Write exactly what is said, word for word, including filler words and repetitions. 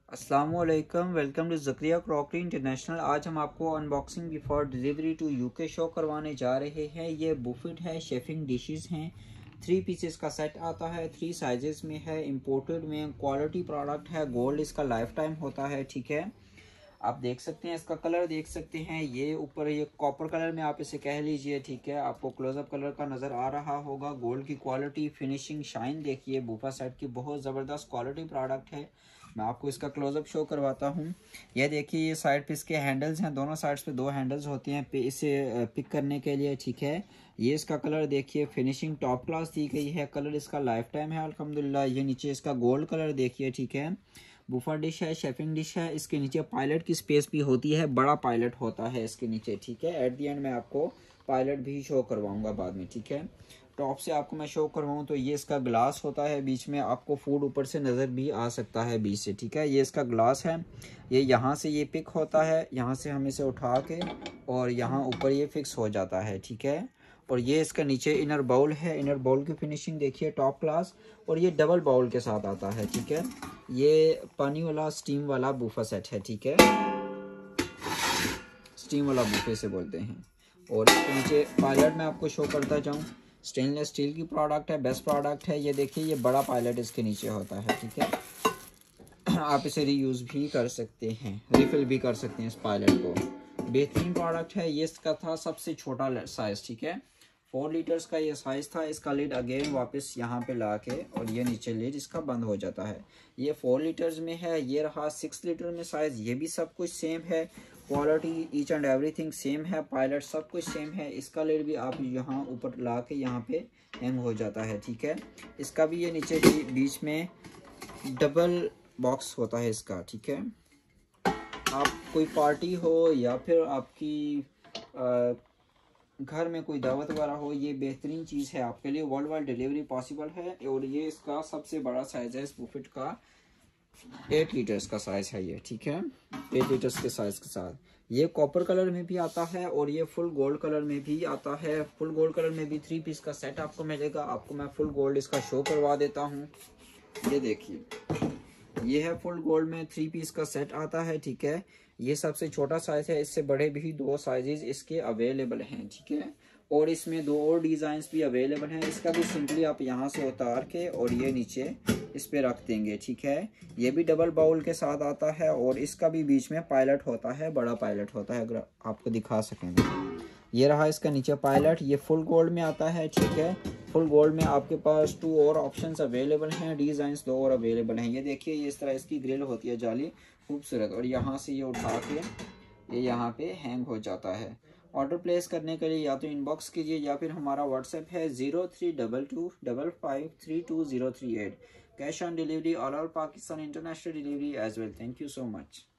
अस्सलामुअलैकुम, welcome to Zakaria crockery international. आज हम आपको unboxing before delivery to UK show करवाने जा रहे हैं। ये बुफेट है, शेफिंग डिशेस हैं, थ्री पीसेस का सेट आता है, थ्री साइजेस में है, इंपोर्टेड में, क्वालिटी प्रोडक्ट है, गोल्ड इसका लाइफ टाइम होता है। ठीक है, आप देख सकते हैं, इसका कलर देख सकते हैं, ये ऊपर ये कॉपर कलर में आप इसे कह लीजिए। ठीक है, आपको क्लोजअप कलर का नज़र आ रहा होगा। गोल्ड की क्वालिटी, फिनिशिंग, शाइन देखिए, बूफा सेट की बहुत ज़बरदस्त क्वालिटी प्रोडक्ट है। मैं आपको इसका क्लोजअप शो करवाता हूँ। ये देखिए, ये साइड पे इसके हैंडल्स हैं, दोनों साइड्स पे दो हैंडल्स होते हैं पे इसे पिक करने के लिए। ठीक है, ये इसका कलर देखिए, फिनिशिंग टॉप क्लास दी गई है, कलर इसका लाइफ टाइम है अल्हम्दुलिल्लाह। ये नीचे इसका गोल्ड कलर देखिए। ठीक है, बूफा डिश है, शेफिंग डिश है। इसके नीचे पायलट की स्पेस भी होती है, बड़ा पायलट होता है इसके नीचे। ठीक है, एट दी एंड मैं आपको पायलट भी शो करवाऊंगा बाद में। ठीक है, टॉप से आपको मैं शो करवाऊँ तो ये इसका ग्लास होता है, बीच में आपको फूड ऊपर से नज़र भी आ सकता है बीच से। ठीक है, ये इसका ग्लास है, ये यहाँ से ये पिक होता है, यहाँ से हम इसे उठा के और यहाँ ऊपर ये फिक्स हो जाता है। ठीक है, और ये इसका नीचे इनर बाउल है, इनर बाउल की फिनिशिंग देखिए टॉप क्लास, और ये डबल बाउल के साथ आता है। ठीक है, ये पानी वाला स्टीम वाला बूफा सेट है। ठीक है, स्टीम वाला बूफे से बोलते हैं। और इसके नीचे पायलट मैं आपको शो करता जाऊँ, स्टेनलेस स्टील की प्रोडक्ट है, बेस्ट प्रोडक्ट है। ये देखिए, ये बड़ा पायलट इसके नीचे होता है। ठीक है, आप इसे रीयूज़ भी कर सकते हैं, रिफिल भी कर सकते हैं इस पायलट को। बेहतरीन प्रोडक्ट है। ये इसका था सबसे छोटा साइज़। ठीक है, फोर लीटर्स का ये साइज़ था। इसका लिड अगेन वापस यहाँ पे ला के और ये नीचे लिड इसका बंद हो जाता है। ये फोर लीटर्स में है। ये रहा सिक्स लीटर में साइज़, ये भी सब कुछ सेम है, quality each and everything same है, पायलट सब कुछ सेम है। इसका लिड भी आप यहाँ ऊपर ला के यहाँ पे हैंग हो जाता है। ठीक है, इसका भी ये नीचे बीच में डबल बॉक्स होता है इसका। ठीक है, आप कोई पार्टी हो या फिर आपकी आ, घर में कोई दावत वगैरह हो, ये बेहतरीन चीज़ है आपके लिए। वर्ल्ड वाइड डिलीवरी पॉसिबल है। और ये इसका सबसे बड़ा साइज़ है इस बुफेट का, एट लीटर्स का साइज़ है ये। ठीक है, एट लीटर्स के साइज़ के साथ ये कॉपर कलर में भी आता है और ये फुल गोल्ड कलर में भी आता है। फुल गोल्ड कलर में भी थ्री पीस का सेट आपको मिलेगा। आपको मैं फुल गोल्ड इसका शो करवा देता हूँ। ये देखिए, ये है फुल गोल्ड में थ्री पीस का सेट आता है। ठीक है, ये सबसे छोटा साइज है, इससे बड़े भी दो साइजेस इसके अवेलेबल हैं। ठीक है, और इसमें दो और डिज़ाइंस भी अवेलेबल हैं। इसका भी सिंपली आप यहाँ से उतार के और ये नीचे इस पे रख देंगे। ठीक है, ये भी डबल बाउल के साथ आता है और इसका भी बीच में पायलट होता है, बड़ा पायलट होता है। अगर आपको दिखा सकेंगे, ये रहा इसका नीचे पायलट, ये फुल गोल्ड में आता है। ठीक है, फुल गोल्ड में आपके पास टू और ऑप्शंस अवेलेबल हैं, डिज़ाइंस दो और अवेलेबल हैं। ये देखिए, ये इस तरह इसकी ग्रिल होती है जाली, खूबसूरत, और यहाँ से ये उठा के ये यहाँ पे हैंग हो जाता है। ऑर्डर प्लेस करने के लिए या तो इनबॉक्स कीजिए या फिर हमारा व्हाट्सएप है zero three double two double five three two zero three eight. Cash on delivery all over Pakistan, international delivery as well. Thank you so much.